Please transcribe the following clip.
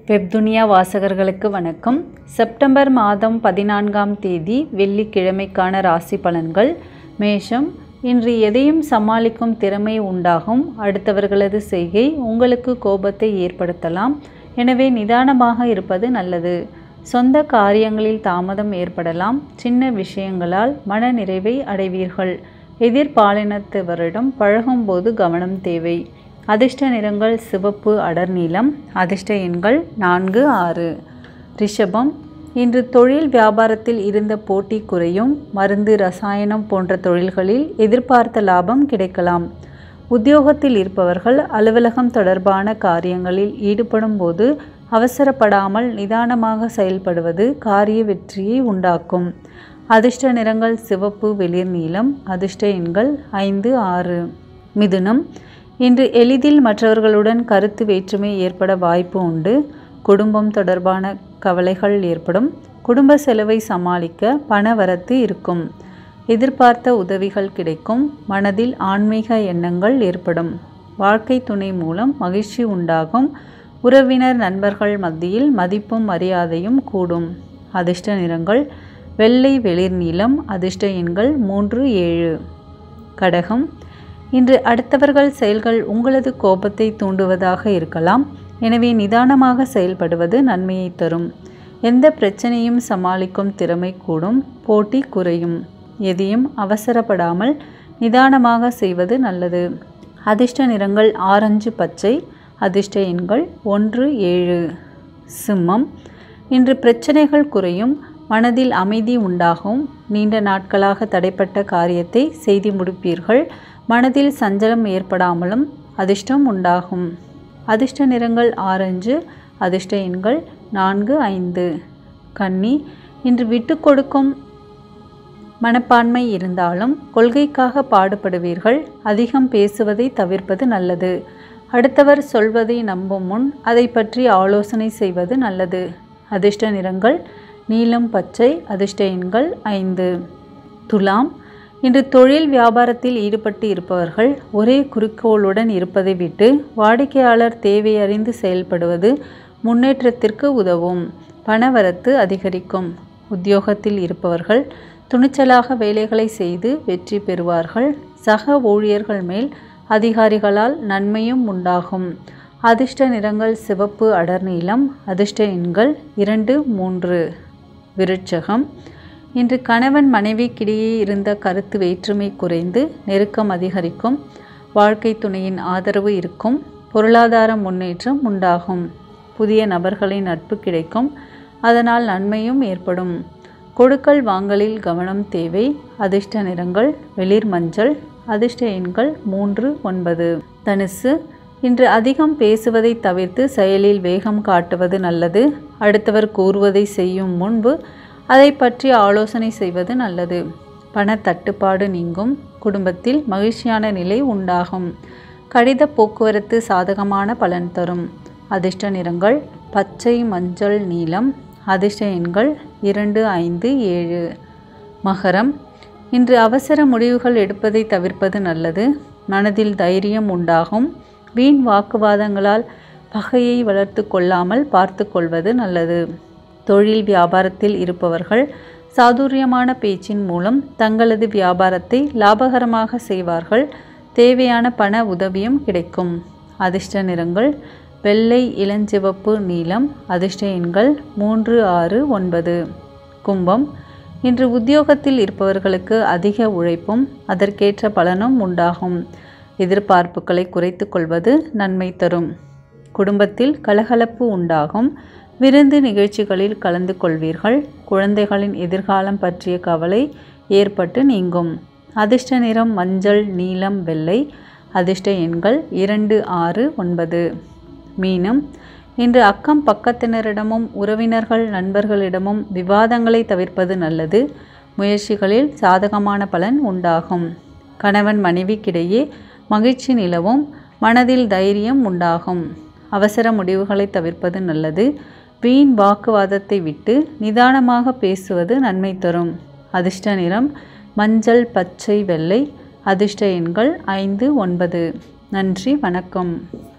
வெப்துனியா வாசகர்களுக்கு வணக்கம். செப்டம்பர் மாதம் 14ஆம் தேதி வெள்ளிக்கிழமைக்கான ராசி பலன்கள். மேஷம், இன்று எதையும் சமாளிக்கும் திறமை உண்டாகும். அடுத்தவர்களது செய்கை உங்களுக்கு கோபத்தை ஏற்படுத்தலாம். எனவே நிதானமாக இருப்பது நல்லது. சொந்த காரியங்களில் தாமதம் ஏற்படலாம். சின்ன விஷயங்களால் மன நிறைவை அடைவீர்கள். எதிர்பாலினத்தவரிடம் பழகும்போது கவனம் தேவை. அதிர்ஷ்ட நிறங்கள் சிவப்பு, அடர் நீலம். அதிர்ஷ்ட எண்கள் 4, 6. ரிஷபம், இன்று தொழில் வியாபாரத்தில் இருந்த போட்டி குறையும். மருந்து, ரசாயனம் போன்ற தொழில்களில் எதிர்பார்த்த லாபம் கிடைக்கலாம். உத்தியோகத்தில் இருப்பவர்கள் அலுவலகம் தொடர்பான காரியங்களில் ஈடுபடும் போது அவசரப்படாமல் நிதானமாக செயல்படுவது காரிய வெற்றியை உண்டாக்கும். அதிர்ஷ்ட நிறங்கள் சிவப்பு, வெளிர் நீலம். அதிர்ஷ்ட எண்கள் 5, 6. மிதுனம், இன்று எளிதில் மற்றவர்களுடன் கருத்து வேற்றுமை ஏற்பட வாய்ப்பு உண்டு. குடும்பம் தொடர்பான கவலைகள் ஏற்படும். குடும்ப செலவை சமாளிக்க பண வரத்து இருக்கும். எதிர்பார்த்த உதவிகள் கிடைக்கும். மனதில் ஆன்மீக எண்ணங்கள் ஏற்படும். வாழ்க்கை துணை மூலம் மகிழ்ச்சி உண்டாகும். உறவினர், நண்பர்கள் மத்தியில் மதிப்பும் மரியாதையும் கூடும். அதிர்ஷ்ட நிறங்கள் வெள்ளை, வெளிர் நீலம். அதிர்ஷ்ட எண்கள் 3, 7. கடகம், இன்று அடுத்தவர்கள் செயல்கள் உங்களது கோபத்தை தூண்டுவதாக இருக்கலாம். எனவே நிதானமாக செயல்படுவது நன்மையை தரும். எந்த பிரச்சனையும் சமாளிக்கும் திறமை கூடும். போட்டி குறையும். எதையும் அவசரப்படாமல் நிதானமாக செய்வது நல்லது. அதிர்ஷ்ட நிறங்கள் ஆரஞ்சு, பச்சை. அதிர்ஷ்ட எண்கள் 1, 7. சிம்மம், இன்று பிரச்சனைகள் குறையும். மனதில் அமைதி உண்டாகும். நீண்ட நாட்களாக தடைப்பட்ட காரியத்தை செய்து முடிப்பீர்கள். மனதில் சஞ்சலம் ஏற்படாமலும் அதிர்ஷ்டம் உண்டாகும். அதிர்ஷ்ட நிறங்கள் ஆரஞ்சு. அதிர்ஷ்ட எண்கள் 4, 5. கன்னி, இன்று விட்டு கொடுக்கும் மனப்பான்மை இருந்தாலும் கொள்கைக்காக பாடுபடுவீர்கள். அதிகம் பேசுவதை தவிர்ப்பது நல்லது. அடுத்தவர் சொல்வதை நம்பும் முன் அதை பற்றி ஆலோசனை செய்வது நல்லது. அதிர்ஷ்ட நிறங்கள் நீலம், பச்சை. அதிர்ஷ்ட எண்கள் 5. துலாம், இன்று தொழில் வியாபாரத்தில் ஈடுபட்டு இருப்பவர்கள் ஒரே குறிக்கோளுடன் இருப்பதை விட்டு வாடிக்கையாளர் தேவை அறிந்து செயல்படுவது முன்னேற்றத்திற்கு உதவும். பணவரத்து அதிகரிக்கும். உத்தியோகத்தில் இருப்பவர்கள் துணிச்சலாக வேலைகளை செய்து வெற்றி பெறுவார்கள். சக ஊழியர்கள் மேல் அதிகாரிகளால் நன்மையும் உண்டாகும். அதிர்ஷ்ட நிறங்கள் சிவப்பு, அடர் நீலம். அதிர்ஷ்ட எண்கள் 2, 3. விருட்சகம், இன்று கணவன் மனைவிக்கிடையே இருந்த கருத்து வேற்றுமை குறைந்து நெருக்கம் அதிகரிக்கும். வாழ்க்கை துணையின் ஆதரவு இருக்கும். பொருளாதார முன்னேற்றம் உண்டாகும். புதிய நபர்களின் நட்பு கிடைக்கும். அதனால் நன்மையும் ஏற்படும். கொடுக்கல் வாங்கலில் கவனம் தேவை. அதிர்ஷ்ட நிறங்கள் வெளிர் மஞ்சள். அதிர்ஷ்ட எண்கள் 3, 9. தனுசு, இன்று அதிகம் பேசுவதை தவிர்த்து செயலில் வேகம் காட்டுவது நல்லது. அடுத்தவர் கூறுவதை செய்யும் முன்பு அதை பற்றி ஆலோசனை செய்வது நல்லது. பண தட்டுப்பாடு நீங்கும். குடும்பத்தில் மகிழ்ச்சியான நிலை உண்டாகும். கடித போக்குவரத்து சாதகமான பலன் தரும். அதிர்ஷ்ட நிறங்கள் பச்சை, மஞ்சள், நீலம். அதிர்ஷ்ட எண்கள் 2, 5, 7. மகரம், இன்று அவசர முடிவுகள் எடுப்பதை தவிர்ப்பது நல்லது. மனதில் தைரியம் உண்டாகும். வீண் வாக்குவாதங்களால் பகையை வளர்த்து கொள்ளாமல் பார்த்து கொள்வது நல்லது. தொழில் வியாபாரத்தில் இருப்பவர்கள் சாதுரியமான பேச்சின் மூலம் தங்களது வியாபாரத்தை லாபகரமாக செய்வார்கள். தேவையான பண உதவியும் கிடைக்கும். அதிர்ஷ்ட நிறங்கள் வெள்ளை, இளஞ்சிவப்பு, நீலம். அதிர்ஷ்ட எண்கள் 3, 6, 9. கும்பம், இன்று உத்தியோகத்தில் இருப்பவர்களுக்கு அதிக உழைப்பும் அதற்கேற்ற பலனும் உண்டாகும். எதிர்பார்ப்புகளை குறைத்து கொள்வது நன்மை தரும். குடும்பத்தில் கலகலப்பு உண்டாகும். விருந்து நிகழ்ச்சிகளில் கலந்து கொள்வீர்கள். குழந்தைகளின் எதிர்காலம் பற்றிய கவலை ஏற்பட்டு நீங்கும். அதிர்ஷ்ட நிறம் மஞ்சள், நீலம், வெள்ளை. அதிர்ஷ்ட எண்கள் 2, 6, 9. மீனம், இன்று அக்கம் பக்கத்தினரிடமும் உறவினர்கள், நண்பர்களிடமும் விவாதங்களை தவிர்ப்பது நல்லது. முயற்சிகளில் சாதகமான பலன் உண்டாகும். கணவன் மனைவிக்கிடையே மகிழ்ச்சி நிலவும். மனதில் தைரியம் உண்டாகும். அவசர முடிவுகளை தவிர்ப்பது நல்லது. வீண் வாக்குவாதத்தை விட்டு நிதானமாக பேசுவது நன்மை தரும். அதிர்ஷ்ட நிறம் மஞ்சள், பச்சை, வெள்ளை. அதிர்ஷ்ட எண்கள் 5, 9. நன்றி, வணக்கம்.